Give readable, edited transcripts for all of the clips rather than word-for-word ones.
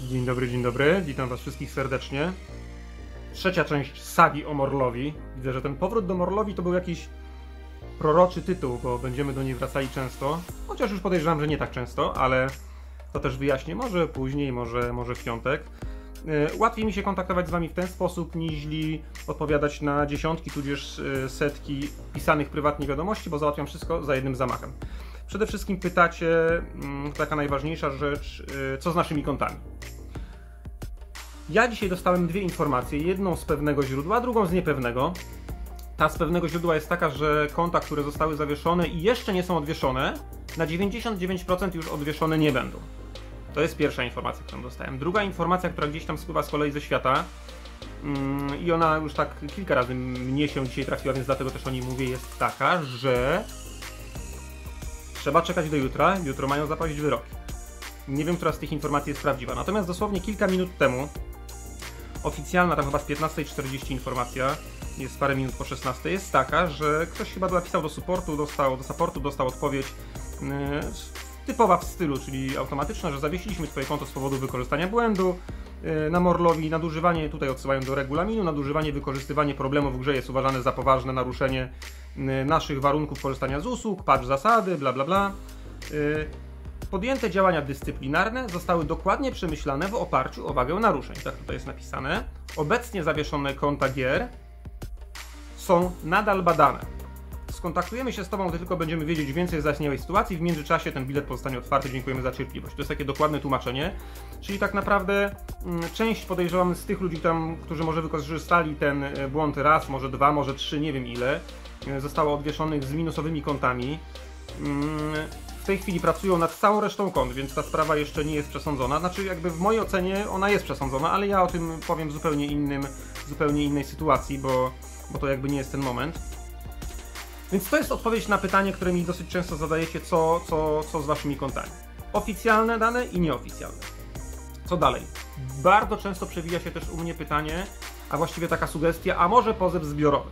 Dzień dobry, witam was wszystkich serdecznie. Trzecia część sagi o Morlowi. Widzę, że ten powrót do Morlowi to był jakiś proroczy tytuł, bo będziemy do niej wracali często. Chociaż już podejrzewam, że nie tak często, ale to też wyjaśnię. Może później, może w piątek. Łatwiej mi się kontaktować z wami w ten sposób, niźli odpowiadać na dziesiątki, tudzież setki pisanych prywatnie wiadomości, bo załatwiam wszystko za jednym zamachem. Przede wszystkim pytacie, taka najważniejsza rzecz, co z naszymi kontami. Ja dzisiaj dostałem dwie informacje, jedną z pewnego źródła, drugą z niepewnego. Ta z pewnego źródła jest taka, że konta, które zostały zawieszone i jeszcze nie są odwieszone, na 99% już odwieszone nie będą. To jest pierwsza informacja, którą dostałem. Druga informacja, która gdzieś tam spływa z kolei ze świata i ona już tak kilka razy mnie się dzisiaj trafiła, więc dlatego też o niej mówię, jest taka, że trzeba czekać do jutra, jutro mają zapaść wyroki. Nie wiem, która z tych informacji jest prawdziwa, natomiast dosłownie kilka minut temu oficjalna, tam chyba z 15:40 informacja, jest parę minut po 16, jest taka, że ktoś chyba napisał do supportu, dostał odpowiedź typowa w stylu, czyli automatyczna, że zawiesiliśmy twoje konto z powodu wykorzystania błędu na Morlowi, nadużywanie, tutaj odsyłają do regulaminu, nadużywanie, wykorzystywanie problemów w grze jest uważane za poważne naruszenie naszych warunków korzystania z usług, patch zasady, bla bla bla. Podjęte działania dyscyplinarne zostały dokładnie przemyślane w oparciu o wagę naruszeń. Tak tutaj jest napisane. Obecnie zawieszone konta gier są nadal badane. Skontaktujemy się z tobą, gdy tylko będziemy wiedzieć więcej o zaistniałej sytuacji. W międzyczasie ten bilet pozostanie otwarty. Dziękujemy za cierpliwość. To jest takie dokładne tłumaczenie. Czyli tak naprawdę część, podejrzewam, z tych ludzi, którzy może wykorzystali ten błąd raz, może dwa, może trzy, nie wiem ile, zostało odwieszonych z minusowymi kontami. W tej chwili pracują nad całą resztą kont, więc ta sprawa jeszcze nie jest przesądzona. Znaczy, jakby w mojej ocenie ona jest przesądzona, ale ja o tym powiem w zupełnie innej sytuacji, bo to jakby nie jest ten moment. Więc to jest odpowiedź na pytanie, które mi dosyć często zadajecie, co z waszymi kontami. Oficjalne dane i nieoficjalne. Co dalej? Bardzo często przewija się też u mnie pytanie, a właściwie taka sugestia, a może pozew zbiorowy?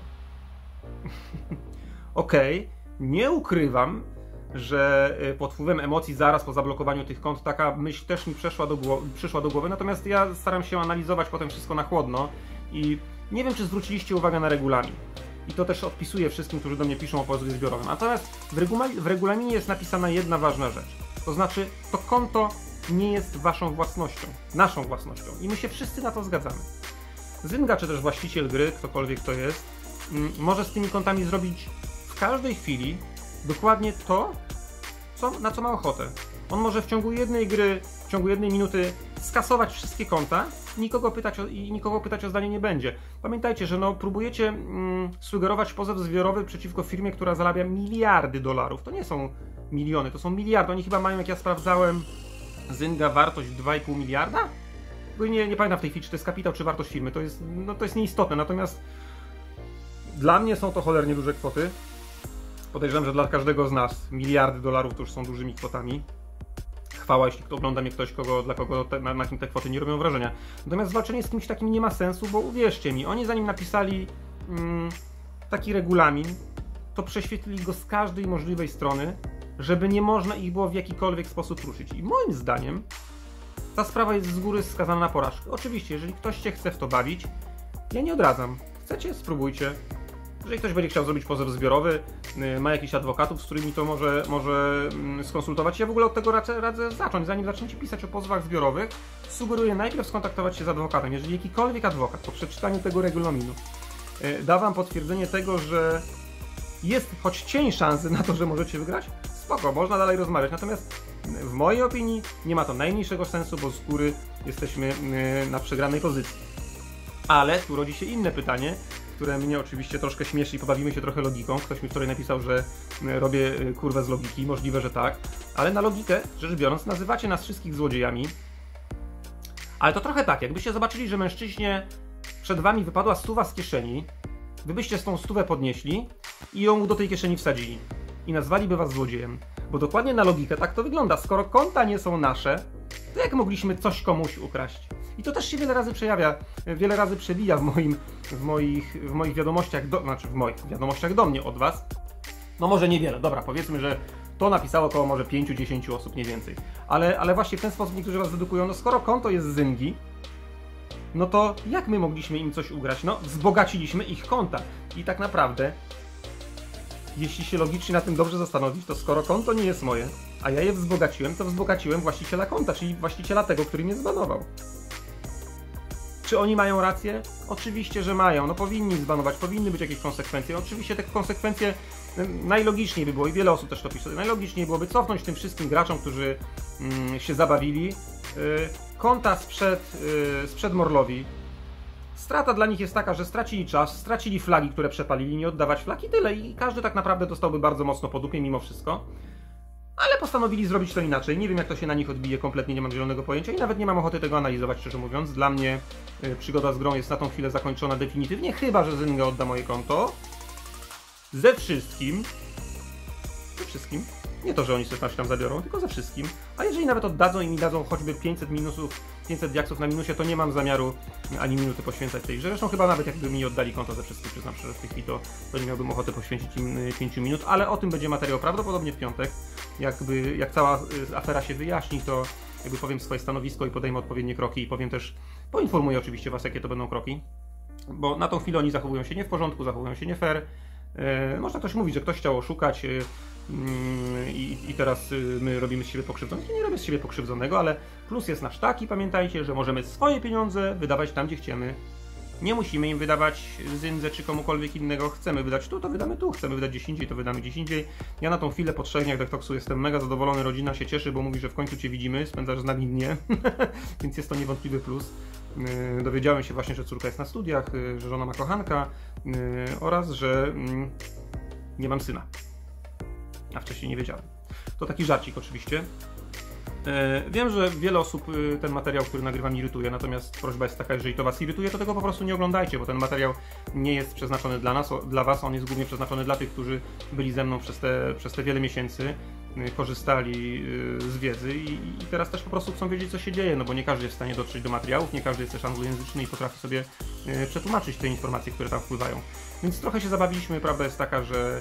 Okej, nie ukrywam, że pod wpływem emocji zaraz po zablokowaniu tych kont taka myśl też mi przyszła do głowy, natomiast ja staram się analizować potem wszystko na chłodno i nie wiem, czy zwróciliście uwagę na regulamin. I to też odpisuję wszystkim, którzy do mnie piszą o pozwie zbiorowym. Natomiast w regulaminie jest napisana jedna ważna rzecz. To znaczy, to konto nie jest waszą własnością, naszą własnością. I my się wszyscy na to zgadzamy. Zynga, czy też właściciel gry, ktokolwiek to jest, może z tymi kontami zrobić w każdej chwili dokładnie to, na co ma ochotę. On może w ciągu jednej gry, w ciągu jednej minuty skasować wszystkie konta, nikogo pytać o zdanie nie będzie. Pamiętajcie, że próbujecie sugerować pozew zbiorowy przeciwko firmie, która zarabia miliardy dolarów. To nie są miliony, to są miliardy. Oni chyba mają, jak ja sprawdzałem, Zynga wartość 2,5 miliarda? Bo nie pamiętam w tej chwili, czy to jest kapitał, czy wartość firmy. To jest nieistotne. Natomiast dla mnie są to cholernie duże kwoty. Podejrzewam, że dla każdego z nas miliardy dolarów to już są dużymi kwotami. Chwała, jeśli ogląda mnie ktoś, dla kogo na kim te kwoty nie robią wrażenia. Natomiast zwalczenie z kimś takim nie ma sensu, bo uwierzcie mi, oni zanim napisali taki regulamin, to prześwietlili go z każdej możliwej strony, żeby nie można ich było w jakikolwiek sposób ruszyć. I moim zdaniem ta sprawa jest z góry skazana na porażkę. Oczywiście, jeżeli ktoś się chce w to bawić, ja nie odradzam. Chcecie? Spróbujcie. Jeżeli ktoś będzie chciał zrobić pozew zbiorowy, ma jakichś adwokatów, z którymi to może skonsultować. Ja w ogóle od tego radzę zacząć. Zanim zaczniecie pisać o pozwach zbiorowych, sugeruję najpierw skontaktować się z adwokatem. Jeżeli jakikolwiek adwokat po przeczytaniu tego regulaminu da wam potwierdzenie tego, że jest choć cień szansy na to, że możecie wygrać, spoko, można dalej rozmawiać. Natomiast w mojej opinii nie ma to najmniejszego sensu, bo z góry jesteśmy na przegranej pozycji. Ale tu rodzi się inne pytanie, które mnie oczywiście troszkę śmieszy i pobawimy się trochę logiką. Ktoś mi wczoraj napisał, że robię kurwę z logiki, możliwe, że tak. Ale na logikę rzecz biorąc, nazywacie nas wszystkich złodziejami. Ale to trochę tak, jakbyście zobaczyli, że mężczyźnie przed wami wypadła stuwa z kieszeni, wy byście z tą stówę podnieśli i ją do tej kieszeni wsadzili. I nazwaliby was złodziejem. Bo dokładnie na logikę tak to wygląda. Skoro konta nie są nasze, to jak mogliśmy coś komuś ukraść? I to też się wiele razy przewija w moich wiadomościach, znaczy w moich wiadomościach do mnie od was. No może niewiele, dobra, powiedzmy, że To napisało około może 5-10 osób, nie więcej. Ale właśnie w ten sposób niektórzy was dedukują, no skoro konto jest z Zyngi, no to jak my mogliśmy im coś ugrać? No, wzbogaciliśmy ich konta. I tak naprawdę, jeśli się logicznie na tym dobrze zastanowić, to skoro konto nie jest moje, a ja je wzbogaciłem, to wzbogaciłem właściciela konta, czyli właściciela tego, który mnie zbanował. Czy oni mają rację? Oczywiście, że mają. No powinni zbanować, powinny być jakieś konsekwencje. Oczywiście te konsekwencje najlogiczniej by było, i wiele osób też to pisze, najlogiczniej byłoby cofnąć tym wszystkim graczom, którzy się zabawili, konta sprzed Morlowi. Strata dla nich jest taka, że stracili czas, stracili flagi, które przepalili, nie oddawać flag i tyle. I każdy tak naprawdę dostałby bardzo mocno po dupie mimo wszystko. Ale postanowili zrobić to inaczej. Nie wiem, jak to się na nich odbije, kompletnie nie mam zielonego pojęcia i nawet nie mam ochoty tego analizować, szczerze mówiąc. Dla mnie przygoda z grą jest na tą chwilę zakończona definitywnie, chyba że Zynga odda moje konto. Ze wszystkim. Nie to, że oni sobie tam zabiorą, tylko ze wszystkim. A jeżeli nawet oddadzą i mi dadzą choćby 500 minusów, 500 diaksów na minusie, to nie mam zamiaru ani minuty poświęcać tej grze. Zresztą chyba nawet jakby mi oddali konto ze wszystkim, przyznam szczerze, w tej chwili to nie miałbym ochoty poświęcić im 5 minut, ale o tym będzie materiał prawdopodobnie w piątek. Jak cała afera się wyjaśni, to jakby powiem swoje stanowisko i podejmę odpowiednie kroki i powiem też, poinformuję oczywiście was, jakie to będą kroki. Bo na tą chwilę oni zachowują się nie w porządku, zachowują się nie fair. Można ktoś mówić, że ktoś chciał oszukać i teraz my robimy z siebie pokrzywdzonego. Ja nie robię z siebie pokrzywdzonego, ale plus jest nasz taki, pamiętajcie, że możemy swoje pieniądze wydawać tam, gdzie chcemy. Nie musimy im wydawać Zyndze czy komukolwiek innego. Chcemy wydać tu, to wydamy tu. Chcemy wydać gdzieś indziej, to wydamy gdzieś indziej. Ja na tą chwilę po 3 dniach Detoxu jestem mega zadowolony. Rodzina się cieszy, bo mówi, że w końcu Cię widzimy. Spędzasz z nami dnie. Więc jest to niewątpliwy plus. Dowiedziałem się właśnie, że córka jest na studiach, że żona ma kochanka oraz, że nie mam syna. A wcześniej nie wiedziałem. To taki żarcik oczywiście. Wiem, że wiele osób ten materiał, który nagrywam, irytuje, natomiast prośba jest taka, jeżeli to was irytuje, to tego po prostu nie oglądajcie, bo ten materiał nie jest przeznaczony dla was, on jest głównie przeznaczony dla tych, którzy byli ze mną przez te wiele miesięcy, korzystali z wiedzy i teraz też po prostu chcą wiedzieć, co się dzieje, no bo nie każdy jest w stanie dotrzeć do materiałów, nie każdy jest też anglojęzyczny i potrafi sobie przetłumaczyć te informacje, które tam wpływają. Więc trochę się zabawiliśmy, prawda jest taka, że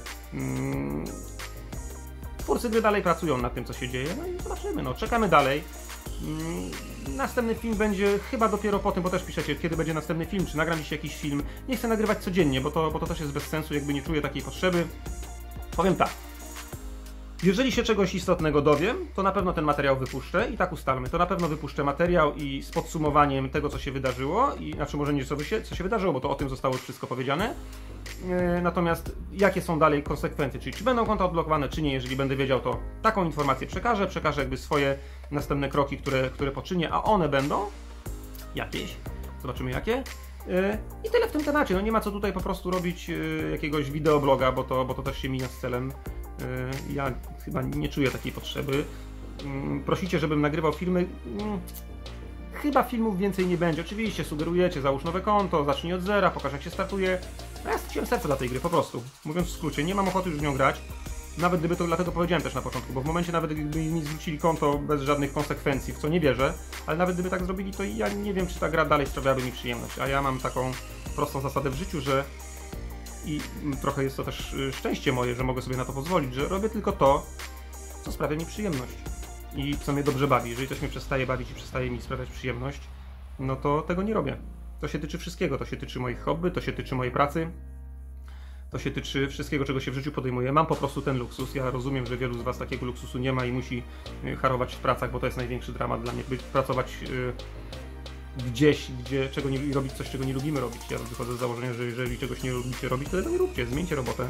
twórcy gry dalej pracują nad tym, co się dzieje, no i zobaczymy, no czekamy dalej. Następny film będzie chyba dopiero po tym, bo też piszecie, kiedy będzie następny film, czy nagram dzisiaj jakiś film. Nie chcę nagrywać codziennie, bo to też jest bez sensu, jakby nie czuję takiej potrzeby. Powiem tak. Jeżeli się czegoś istotnego dowiem, to na pewno ten materiał wypuszczę i tak ustalmy. To na pewno wypuszczę materiał i z podsumowaniem tego, co się wydarzyło, znaczy może nie co się wydarzyło, bo to o tym zostało już wszystko powiedziane. Natomiast jakie są dalej konsekwencje, czyli czy będą konta odblokowane, czy nie. Jeżeli będę wiedział, to taką informację przekażę jakby swoje następne kroki, które poczynię, a one będą jakieś. Zobaczymy jakie. I tyle w tym temacie. No nie ma co tutaj po prostu robić jakiegoś wideobloga, bo to też się mija z celem. Ja chyba nie czuję takiej potrzeby. Prosicie, żebym nagrywał filmy. Chyba filmów więcej nie będzie. Oczywiście sugerujecie, załóż nowe konto, zacznij od zera, pokaż jak się startuje. A ja straciłem serce dla tej gry, po prostu. Mówiąc w skrócie, nie mam ochoty już w nią grać. Nawet gdyby to, dlatego powiedziałem też na początku, bo w momencie nawet gdyby mi zwrócili konto bez żadnych konsekwencji, w co nie wierzę, ale nawet gdyby tak zrobili, to ja nie wiem, czy ta gra dalej sprawiałaby mi przyjemność. A ja mam taką prostą zasadę w życiu, że i trochę jest to też szczęście moje, że mogę sobie na to pozwolić, że robię tylko to, co sprawia mi przyjemność i co mnie dobrze bawi. Jeżeli coś mnie przestaje bawić i przestaje mi sprawiać przyjemność, no to tego nie robię. To się tyczy wszystkiego, to się tyczy moich hobby, to się tyczy mojej pracy, to się tyczy wszystkiego, czego się w życiu podejmuje. Mam po prostu ten luksus. Ja rozumiem, że wielu z was takiego luksusu nie ma i musi harować w pracach, bo to jest największy dramat dla mnie, pracować gdzieś, i robić coś, czego nie lubimy robić. Ja wychodzę z założenia, że jeżeli czegoś nie lubicie robić, to tego nie róbcie, zmieńcie robotę.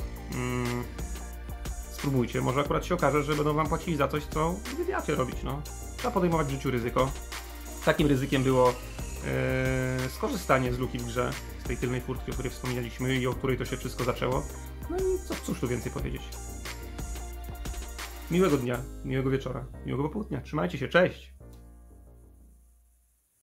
Spróbujcie, może akurat się okaże, że będą wam płacili za coś, co lubicie robić, no. Trzeba podejmować w życiu ryzyko. Takim ryzykiem było skorzystanie z luki w grze, z tej tylnej furtki, o której wspominaliśmy i o której to się wszystko zaczęło. No i cóż tu więcej powiedzieć. Miłego dnia, miłego wieczora, miłego popołudnia. Trzymajcie się, cześć!